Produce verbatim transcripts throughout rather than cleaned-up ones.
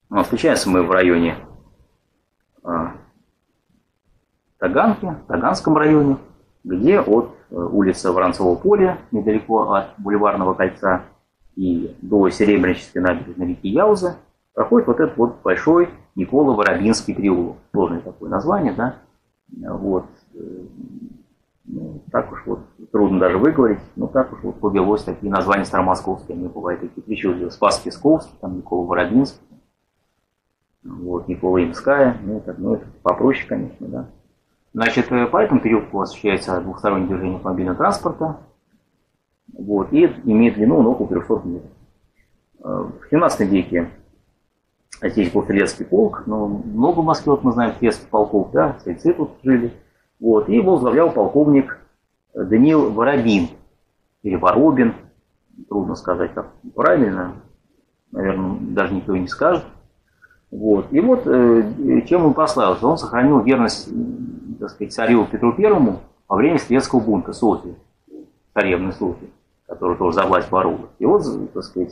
Ну, встречаемся мы в районе а, Таганки, Таганском районе, где от улицы Воронцова поля, недалеко от Бульварного кольца, и до Серебрянической набережной реки Яуза проходит вот этот вот большой Николо-Воробинский переулок. Сложное такое название, да? Вот. Ну, так уж вот трудно даже выговорить, но так уж вот повелось такие названия старомосковские. Они бывают такие причудливые. Спас-Песковский, там Никола-Воробинский, вот, Никола-Имская, ну, это, ну, это попроще, конечно, да. Значит, по этому переулку осуществляется двухстороннее движение автомобильного транспорта, вот, и имеет длину около трехсот метров. В семнадцатом веке здесь был стрелецкий полк, но много в Москве, вот мы знаем, стрелецких полков, да, стрельцы тут жили. Вот, и его возглавлял полковник Даниил Воробин, или Воробин, трудно сказать, как правильно, наверное, даже никто и не скажет. Вот. И вот чем он прославился, он сохранил верность, так сказать, царю Петру Первому во время стрелецкого бунта Софьи, царевны Софьи, которая тоже за власть боролась. И вот, так сказать,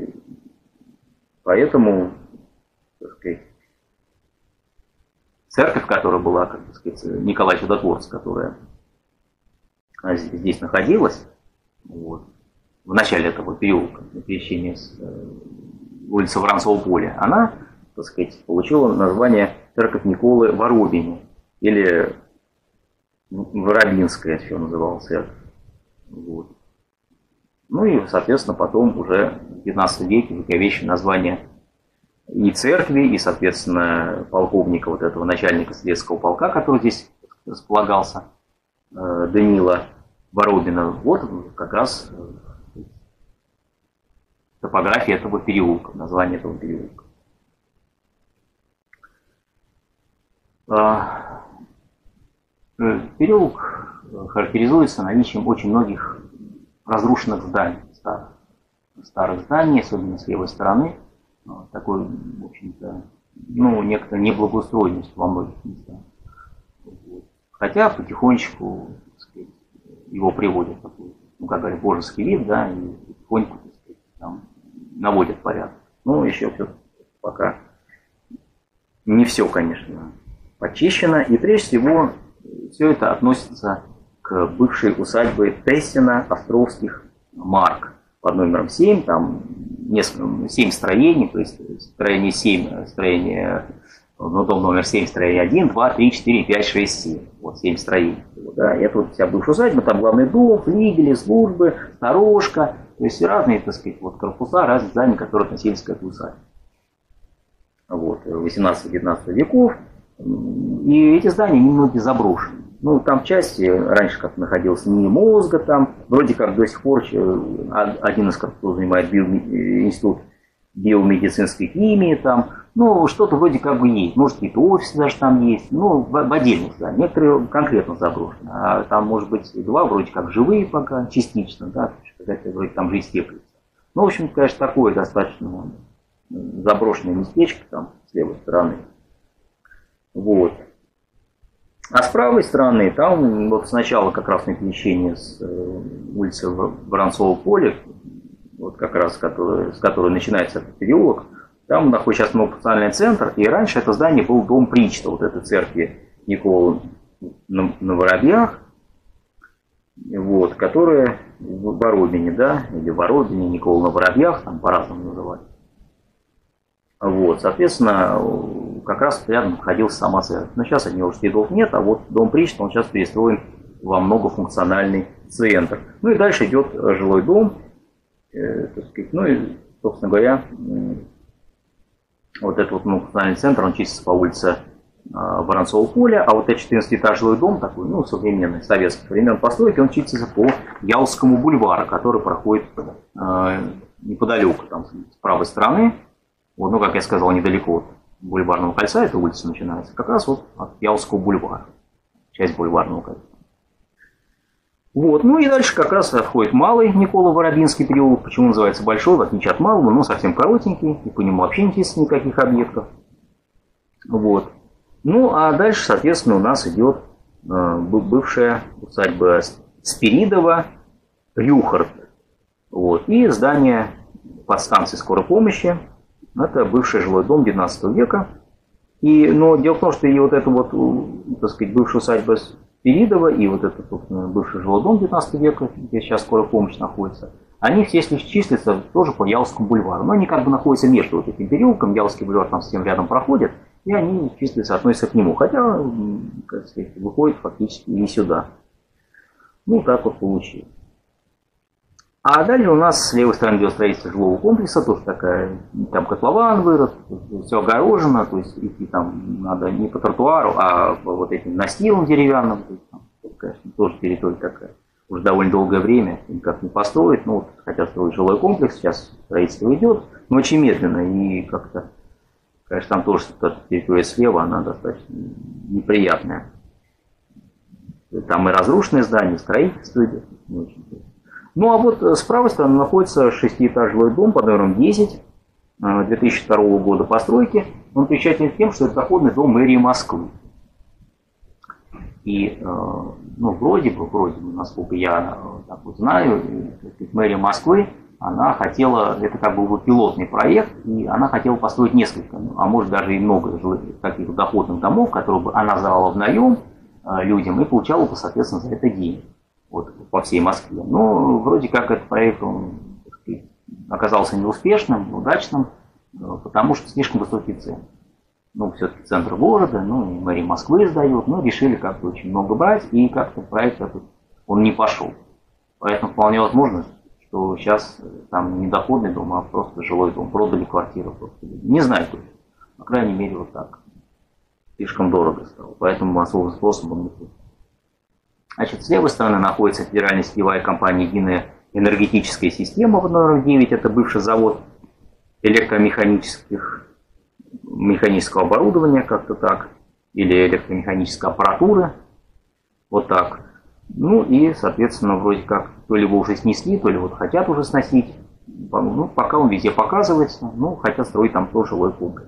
поэтому, так сказать, церковь, которая была, как сказать, Николай Чудотворец, которая здесь находилась, вот, в начале этого переулка, на пересечении с улицы Воронцова поля, она, так сказать, получила название церковь Николы Воробине, или Воробинская еще называлась церковь. Вот. Ну и, соответственно, потом уже в пятнадцатом веке вековечное название и церкви, и, соответственно, полковника, вот этого начальника стрелецкого полка, который здесь располагался, Данила Воробина, вот как раз топография этого переулка, название этого переулка. Переулок характеризуется наличием очень многих разрушенных зданий, старых, старых зданий, особенно с левой стороны. Такой, в общем-то, ну, некоторая неблагоустроенность во многих местах. Хотя потихонечку, так сказать, его приводят такой, ну, как говорят, божеский вид, да, и потихоньку, так сказать, там, наводят порядок. Но еще все пока не все, конечно, почищено. И прежде всего все это относится к бывшей усадьбе Тессина Островских Марк под номером семь, там несколько, семь строений, то есть строение семь, строение, ну, дом номер семь, строение один, два, три, четыре, пять, шесть, семь. Вот семь строений. Да, это вот вся бывшая усадьба, там главный дом, флигели, службы, сторожка, то есть разные, так сказать, вот корпуса, разные здания, которые относились к этой усадьбе. Вот, восемнадцатого-девятнадцатого веков. И эти здания немного заброшены. Ну, там часть раньше как находился НИИ мозга, там вроде как до сих пор один из корпусов занимает био, институт биомедицинской химии, там, ну, что-то вроде как бы есть. Может, какие-то офисы даже там есть, ну, в, в отдельных зданиях. Некоторые конкретно заброшены. А там, может быть, два вроде как живые пока, частично, да, какая-то вроде там жизнь теплится. Ну, в общем, конечно, такое достаточно заброшенное местечко там с левой стороны. Вот. А с правой стороны, там вот сначала как раз на пересечении с э, улицы Воронцова поля, вот как раз которая, с которой начинается этот переулок, там находится сейчас многофункциональный центр, и раньше это здание был дом Причта, вот этой церкви Николы на, на Воробьях, вот, которая в Воробине, да, или Воробине, Никола на Воробьях, там по-разному называют. Вот, соответственно, как раз рядом находился сама церковь. Но сейчас от него следов нет, а вот дом Причта, он сейчас перестроен во многофункциональный центр. Ну и дальше идет жилой дом, э, так сказать, ну и, собственно говоря, э, вот этот вот многофункциональный центр, он чистится по улице э, Воронцова поля, а вот этот четырнадцатиэтажный жилой дом, такой, ну, современный, советских времен постройки, он чистится по Яузскому бульвару, который проходит э, неподалеку, там, с правой стороны. Вот, ну, как я сказал, недалеко от Бульварного кольца, эта улица начинается, как раз вот от Яузского бульвара, часть Бульварного кольца. Вот, ну и дальше как раз входит малый Николо-Воробинский переулок. Почему называется большой, в отличие от малого, но совсем коротенький, и по нему вообще не есть никаких объектов. Вот. Ну, а дальше, соответственно, у нас идет э, бывшая усадьба Спиридова, Рюхард. Вот, и здание подстанции скорой помощи, Это бывший жилой дом девятнадцатого века. И, но дело в том, что и вот эта вот, так сказать, бывшая усадьба Спиридова, и вот этот, собственно, бывший жилой дом девятнадцатого века, где сейчас скорая помощь находится, они все, если числятся, тоже по Яловскому бульвару. Но они как бы находятся между вот этим переулком, Яловский бульвар там с тем рядом проходит, и они числятся, относятся к нему. Хотя, как сказать, выходит фактически и сюда. Ну, так вот получилось. А далее у нас с левой стороны идет строительство жилого комплекса, тоже такая, там котлован вырос, все огорожено, то есть идти там надо не по тротуару, а по вот этим настилам деревянным. То есть, там, конечно, тоже территория такая. Уже довольно долгое время никак не построить. Ну, вот хотят строить жилой комплекс, сейчас строительство идет, но очень медленно. И как-то, конечно, там тоже территория слева, она достаточно неприятная. Там и разрушенные здания, строительство идет. Не очень. Ну, а вот с правой стороны находится шестиэтажный дом под номером десять две тысячи второго года постройки. Он примечателен тем, что это доходный дом мэрии Москвы. И, ну, вроде бы, вроде бы, насколько я так вот знаю, мэрия Москвы, она хотела, это как бы был пилотный проект, и она хотела построить несколько, а может даже и много таких доходных домов, которые бы она сдавала в наем людям и получала, соответственно, за это деньги. Вот, по всей Москве. Но вроде как этот проект он, так сказать, оказался неуспешным, неудачным, потому что слишком высокие цены. Ну, все-таки центр города, ну, и мэрия Москвы сдает, но решили как-то очень много брать, и как-то проект этот, он не пошел. Поэтому вполне возможно, что сейчас там не доходный дом, а просто жилой дом, продали квартиру просто. Не знаю точно, по крайней мере, вот так. Слишком дорого стало, поэтому массовым способом не будет. Значит, с левой стороны находится федеральная сетевая компания «Единая энергетическая система» под номером девять. Это бывший завод электромеханических, механического оборудования, как-то так, или электромеханической аппаратуры. Вот так. Ну и, соответственно, вроде как, то ли его уже снесли, то ли вот хотят уже сносить. Ну, пока он везде показывается, ну, хотят строить там тоже жилой комплекс.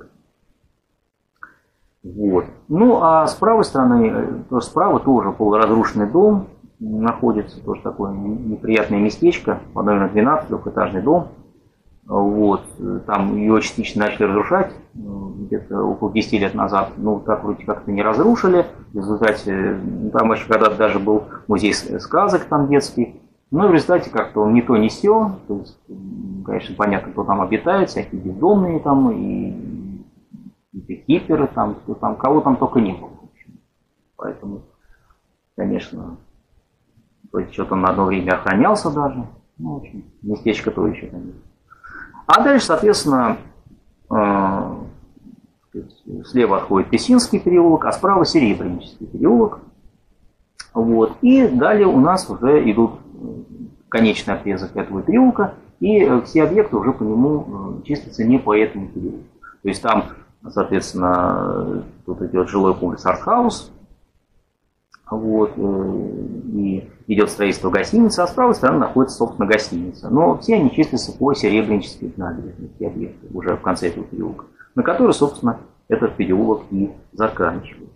Вот. Ну, а с правой стороны, то справа тоже полуразрушенный дом находится, тоже такое неприятное местечко, по номеру двенадцать, двухэтажный дом. Вот. Там ее частично начали разрушать где-то около десяти лет назад. Ну, так вроде как-то не разрушили. В результате, там еще когда-то даже был музей сказок там детский. Но в результате как-то он не то, не сё. То есть, конечно, понятно, кто там обитает, всякие бездомные там и киперы, там, там, кого там только не было. Поэтому, конечно, то есть что-то на одно время охранялся даже. Ну, в общем, местечко то еще, конечно. А дальше, соответственно, э, слева отходит Песинский переулок, а справа Серебрянический переулок. Вот. И далее у нас уже идут конечный отрезок этого переулка, и все объекты уже по нему числятся не по этому переулку. То есть там, соответственно, тут идет жилой комплекс «Артхаус», вот, и идет строительство гостиницы, а с правой стороны находится, собственно, гостиница. Но все они числятся по Серебрянической набережной, все объекты, уже в конце этого переулка, на который, собственно, этот переулок и заканчивается.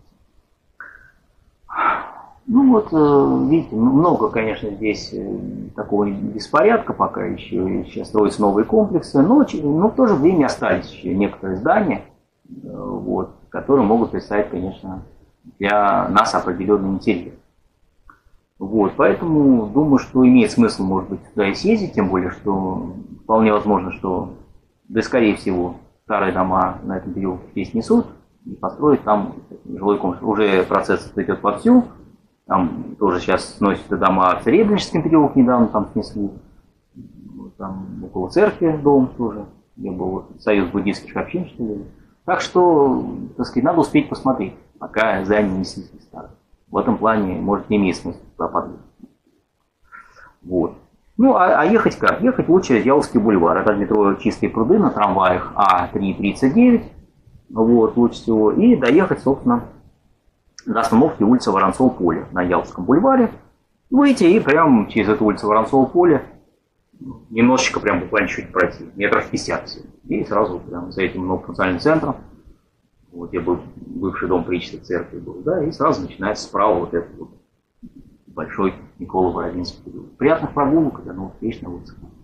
Ну вот, видите, много, конечно, здесь такого беспорядка пока еще, сейчас строятся новые комплексы, но, но в то же время остались еще некоторые здания, вот, которые могут представить, конечно, для нас определенный интерес. Вот, поэтому думаю, что имеет смысл, может быть, туда и съездить, тем более, что вполне возможно, что, да, скорее всего, старые дома на этом переулке здесь несут и построить там жилой комплекс. Уже процесс идет вовсю. Там тоже сейчас сносятся дома в Серебряническом переулке, недавно там снесли. Там около церкви дом тоже, где был союз буддийских общин, что ли. Так что, так сказать, надо успеть посмотреть, пока здания не снесли старые. В этом плане, может, не имеет смысла туда подъехать. Вот. Ну, а, а ехать как? Ехать лучше Яловский бульвар. Это метро Чистые пруды на трамваях А три тридцать девять. Вот, лучше всего. И доехать, собственно, до остановки улицы Воронцова-Поля на Яловском бульваре. Выйти и прямо через эту улицу Воронцова-Поля немножечко, прям буквально чуть пройти, метров пятьдесят всего. И сразу прямо за этим многофункциональным центром, вот где был бывший дом Причистой церкви был, да, и сразу начинается справа вот этот вот большой Никола Боровинский переулок. Приятных прогулок, до новых встреч на улице.